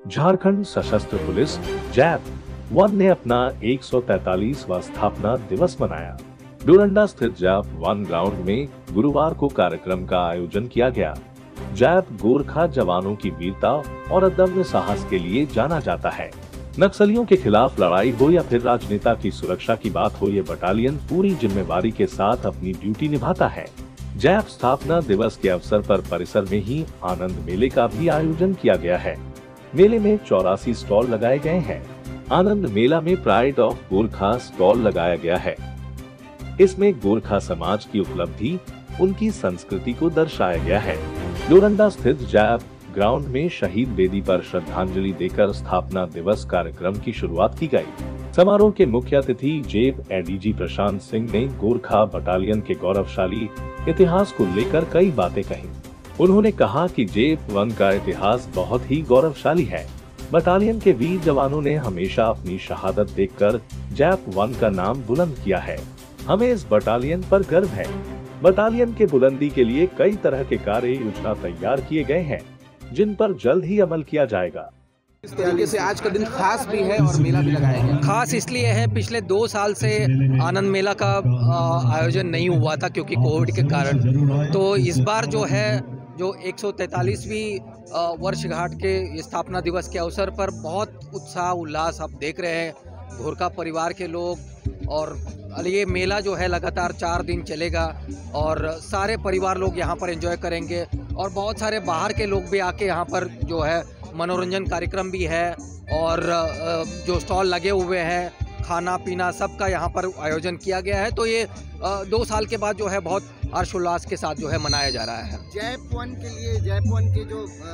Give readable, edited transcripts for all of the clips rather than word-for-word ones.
झारखंड सशस्त्र police JAP 1 ने अपना 143वां स्थापना दिवस मनाया। डोरंडा स्थित जैप 1 ग्राउंड में गुरुवार को कार्यक्रम का आयोजन किया गया। जैप गोरखा जवानों की वीरता और अदम्य साहस के लिए जाना जाता है। नक्सलियों के खिलाफ लड़ाई हो या फिर राजनेता की सुरक्षा की बात हो, ये बटालियन पूरी जिम्मेवारी के साथ अपनी ड्यूटी निभाता है। जैप स्थापना दिवस के अवसर पर परिसर में ही आनंद मेले का भी आयोजन किया गया है। मेले में 84 स्टॉल लगाए गए हैं। आनंद मेला में प्राइड ऑफ गोरखा स्टॉल लगाया गया है। इसमें गोरखा समाज की उपलब्धि, उनकी संस्कृति को दर्शाया गया है। डोरंडा स्थित जैप ग्राउंड में शहीद वेदी पर श्रद्धांजलि देकर स्थापना दिवस कार्यक्रम की शुरुआत की गई। समारोह के मुख्य अतिथि जैप एडीजी प्रशांत सिंह ने गोरखा बटालियन के गौरवशाली इतिहास को लेकर कई बातें कही। उन्होंने कहा कि जैप 1 का इतिहास बहुत ही गौरवशाली है। बटालियन के वीर जवानों ने हमेशा अपनी शहादत देकर जैप 1 का नाम बुलंद किया है। हमें इस बटालियन पर गर्व है। बटालियन के बुलंदी के लिए कई तरह के कार्य योजना तैयार किए गए हैं, जिन पर जल्द ही अमल किया जाएगा। इस तरीके से आज का दिन खास भी है और मेला भी लगाया गया। खास इसलिए है, पिछले 2 साल से आनंद मेला का आयोजन नहीं हुआ था क्योंकि कोविड के कारण। तो इस बार जो है, जो 143वीं वर्षगांठ के स्थापना दिवस के अवसर पर बहुत उत्साह उल्लास आप देख रहे हैं। गोरखा परिवार के लोग और ये मेला जो है लगातार 4 दिन चलेगा और सारे परिवार लोग यहाँ पर एंजॉय करेंगे और बहुत सारे बाहर के लोग भी आके यहाँ पर जो है मनोरंजन कार्यक्रम भी है और जो स्टॉल लगे हुए हैं, खाना पीना सबका यहाँ पर आयोजन किया गया है। तो ये 2 साल के बाद जो है बहुत हर्षोल्लास के साथ जो है मनाया जा रहा है। जैप 1 के लिए, जैप 1 के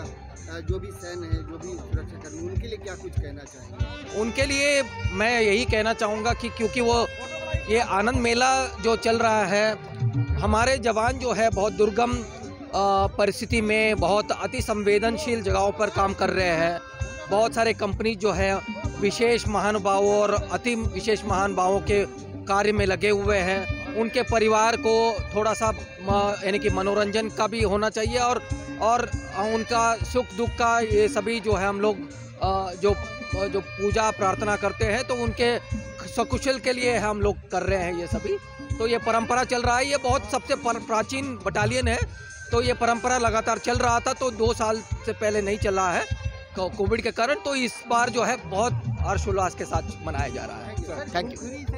जो भी सैन्य है, जो भी सुरक्षा कर्मी, उनके लिए क्या कुछ कहना चाहेंगे? उनके लिए मैं यही कहना चाहूँगा कि क्योंकि वो ये आनंद मेला जो चल रहा है, हमारे जवान जो है बहुत दुर्गम परिस्थिति में बहुत अति संवेदनशील जगहों पर काम कर रहे हैं। बहुत सारे कंपनी जो है विशेष महानुभावों और अति विशेष महानुभावों के कार्य में लगे हुए हैं। उनके परिवार को थोड़ा सा यानी कि मनोरंजन का भी होना चाहिए और उनका सुख दुख का ये सभी जो है हम लोग जो पूजा प्रार्थना करते हैं, तो उनके सकुशल के लिए हम लोग कर रहे हैं ये सभी। तो ये परंपरा चल रहा है। ये बहुत सबसे प्राचीन बटालियन है, तो ये परंपरा लगातार चल रहा था। तो 2 साल से पहले नहीं चला है कोविड के कारण, तो इस बार जो है बहुत हर्षोल्लास के साथ मनाया जा रहा है। Thank you.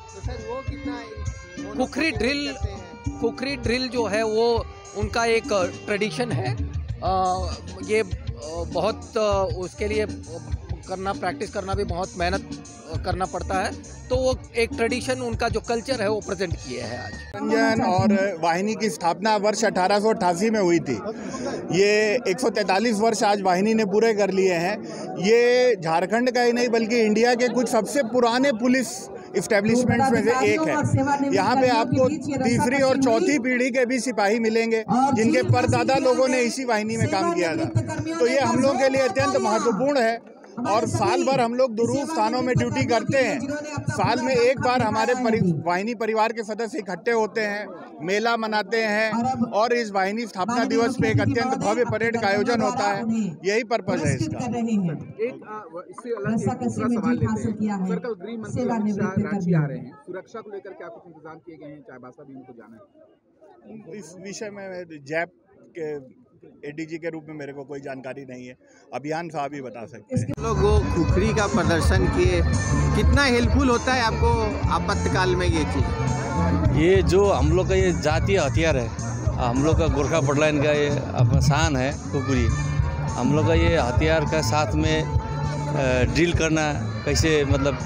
खुखरी ड्रिल जो है वो उनका एक ट्रेडिशन है। ये बहुत उसके लिए प्रैक्टिस करना भी बहुत मेहनत करना पड़ता है। तो वो एक ट्रेडिशन, उनका जो कल्चर है वो प्रेजेंट किए हैं आज। रंजन और वाहिनी की स्थापना वर्ष 1888 में हुई थी। ये 143 वर्ष आज वाहिनी ने पूरे कर लिए हैं। ये झारखंड का ही नहीं बल्कि इंडिया के कुछ सबसे पुराने पुलिस इस्टेब्लिशमेंट्स में से एक है। यहाँ पे आपको तीसरी और चौथी पीढ़ी के भी सिपाही मिलेंगे जिनके परदादा लोगों ने इसी वाहिनी में काम किया था। तो ये हम लोगों के लिए अत्यंत महत्वपूर्ण है और साल भर हम लोग दूर स्थानों में ड्यूटी करते हैं। साल में एक बार हमारे वाहिनी परिवार के सदस्य इकट्ठे होते हैं, मेला मनाते हैं और इस वाहिनी स्थापना दिवस पे एक अत्यंत भव्य परेड का आयोजन होता है। यही पर्पज है इसका। इससे अलग एक दूसरा सवाल लेते हैं। सर्कल गृह मंत्री अमित शाह रांची आ रहे हैं, सुरक्षा को लेकर क्या कुछ इंतजाम किए गए हैं? चाईबासा भी उनको जाना है। इस विषय में जैप के एडीजी के रूप में मेरे को कोई जानकारी नहीं है। अभियान साहब ही बता सकते हैं। लोग वो खुखरी का प्रदर्शन किए, कितना हेल्पफुल होता है आपको आपातकाल में ये चीज़? ये जो हम लोग का ये जातीय हथियार है, हम लोग का गोरखा बटालियन का ये अपना शान है खुखरी। हम लोग का ये हथियार का साथ में ड्रिल करना, कैसे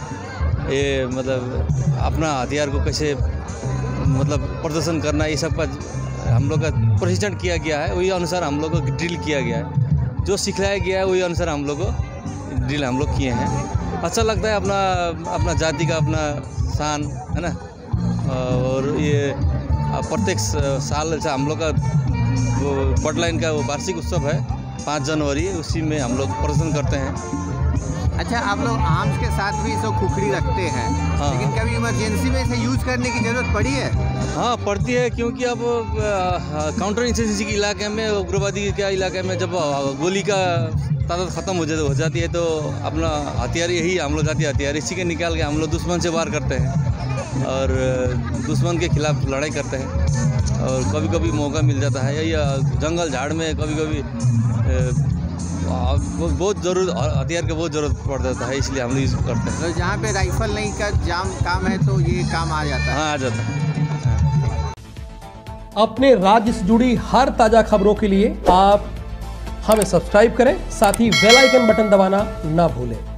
मतलब अपना हथियार को कैसे प्रदर्शन करना, ये सब का हम लोग का प्रशिक्षण किया गया है। वही अनुसार हम लोग को ड्रिल किया गया है। जो सिखलाया गया है वही अनुसार हम लोग को ड्रिल हम लोग किए हैं। अच्छा लगता है, अपना जाति का अपना शान है ना। और ये प्रत्येक साल से हम लोग का वो बटालियन का वो वार्षिक उत्सव है 5 जनवरी, उसी में हम लोग प्रदर्शन करते हैं। अच्छा, आप लोग आर्म्स के साथ भी इसको खुखड़ी रखते हैं, हाँ, लेकिन कभी इमरजेंसी में इसे यूज करने की जरूरत पड़ी है? हाँ पड़ती है, क्योंकि अब काउंटर इंसर्जेंसी के इलाके में, उग्रवादी के इलाके में जब गोली का तादाद ख़त्म हो जाती है तो अपना हथियार यही हम लोग जाती हथियार इसी के निकाल के हम लोग दुश्मन से वार करते हैं और दुश्मन के खिलाफ लड़ाई करते हैं। और कभी कभी मौका मिल जाता है या जंगल झाड़ में कभी कभी बहुत ज़रूरत हथियार की बहुत ज़रूरत पड़ जाता है, इसलिए हम लोग यूज़ करते हैं। तो जहाँ पे राइफल नहीं का काम है तो ये काम आ जाता है? हाँ, आ जाता है। अपने राज्य से जुड़ी हर ताज़ा खबरों के लिए आप हमें सब्सक्राइब करें, साथ ही बेल आइकन बटन दबाना ना भूलें।